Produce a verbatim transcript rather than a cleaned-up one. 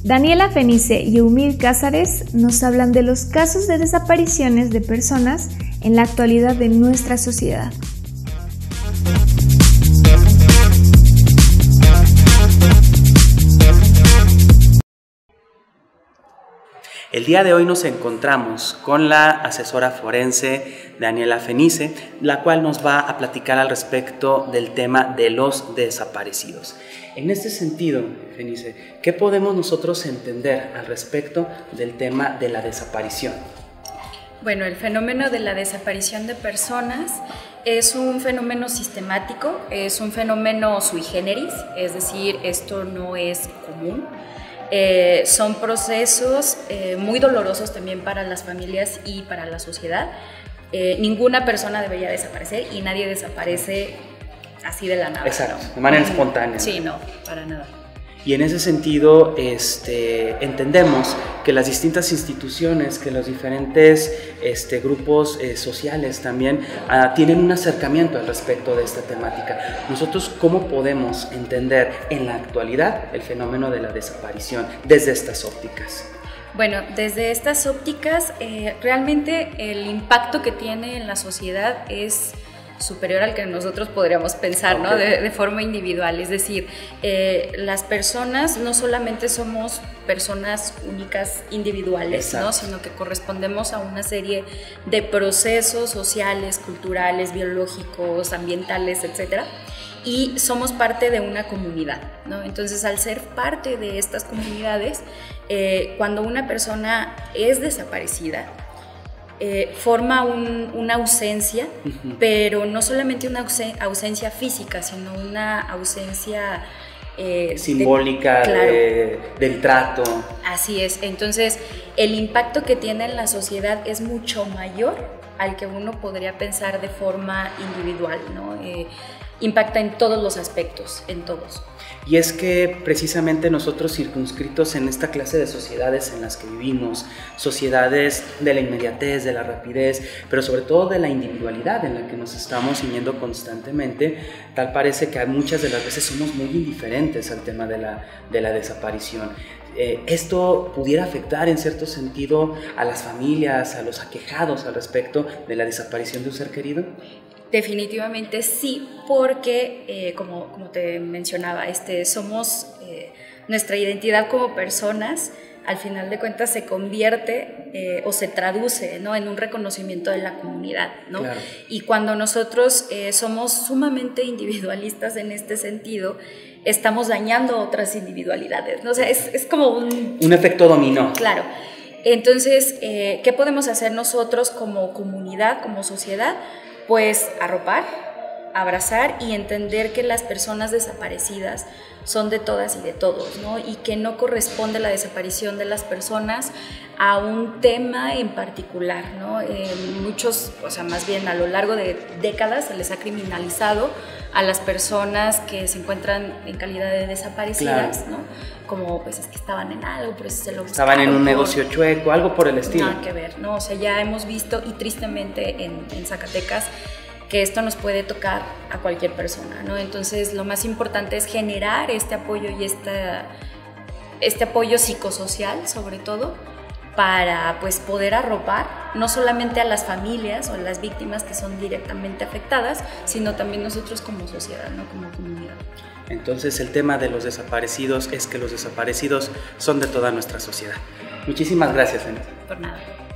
Daniela Fenice y Eumir Cázares nos hablan de los casos de desapariciones de personas en la actualidad de nuestra sociedad. El día de hoy nos encontramos con la asesora forense Daniela Fenice, la cual nos va a platicar al respecto del tema de los desaparecidos. En este sentido, Fenice, ¿qué podemos nosotros entender al respecto del tema de la desaparición? Bueno, el fenómeno de la desaparición de personas es un fenómeno sistemático, es un fenómeno sui generis, es decir, esto no es común. Eh, son procesos eh, muy dolorosos también para las familias y para la sociedad. Eh, ninguna persona debería desaparecer y nadie desaparece así de la nada. Exacto, ¿no? de manera espontánea. Sí, no, para nada. Y en ese sentido este, entendemos que las distintas instituciones, que los diferentes este, grupos eh, sociales también uh, tienen un acercamiento al respecto de esta temática. Nosotros, ¿cómo podemos entender en la actualidad el fenómeno de la desaparición desde estas ópticas? Bueno, desde estas ópticas, eh, realmente el impacto que tiene en la sociedad es superior al que nosotros podríamos pensar, okay, ¿no? de, de forma individual. Es decir, eh, las personas no solamente somos personas únicas individuales, ¿no? Sino que correspondemos a una serie de procesos sociales, culturales, biológicos, ambientales, etcétera, y somos parte de una comunidad, ¿no? Entonces, al ser parte de estas comunidades, eh, cuando una persona es desaparecida, Eh, forma un, una ausencia, uh-huh, pero no solamente una ausencia física, sino una ausencia eh, simbólica, de, claro, de, del trato. Así es, entonces el impacto que tiene en la sociedad es mucho mayor al que uno podría pensar de forma individual, ¿no? Eh, impacta en todos los aspectos, en todos. Y es que precisamente nosotros circunscritos en esta clase de sociedades en las que vivimos, sociedades de la inmediatez, de la rapidez, pero sobre todo de la individualidad en la que nos estamos ciñendo constantemente, tal parece que muchas de las veces somos muy indiferentes al tema de la, de la desaparición. Eh, ¿Esto pudiera afectar en cierto sentido a las familias, a los aquejados al respecto de la desaparición de un ser querido? Definitivamente sí, porque eh, como, como te mencionaba, este, somos, eh, nuestra identidad como personas al final de cuentas se convierte eh, o se traduce, ¿no? en un reconocimiento de la comunidad, ¿no? Claro. Y cuando nosotros eh, somos sumamente individualistas en este sentido, estamos dañando otras individualidades, ¿no? O sea, es, es como un... Un efecto dominó. Claro. Entonces, eh, ¿qué podemos hacer nosotros como comunidad, como sociedad? Pues arropar, abrazar y entender que las personas desaparecidas son de todas y de todos, ¿no? Y que no corresponde la desaparición de las personas a un tema en particular, ¿no? Eh, muchos, o sea, más bien a lo largo de décadas se les ha criminalizado a las personas que se encuentran en calidad de desaparecidas, claro, ¿no? Como, pues es que estaban en algo, por eso se lo buscaron. Estaban en un por... negocio chueco, algo por el estilo. Nada que ver, ¿no? O sea, ya hemos visto, y tristemente en, en Zacatecas, que esto nos puede tocar a cualquier persona, ¿no? Entonces, lo más importante es generar este apoyo y esta, este apoyo psicosocial, sobre todo, para pues poder arropar no solamente a las familias o a las víctimas que son directamente afectadas, sino también nosotros como sociedad, ¿no? Como comunidad. Entonces, el tema de los desaparecidos es que los desaparecidos son de toda nuestra sociedad. Muchísimas gracias, Fenice. Por nada.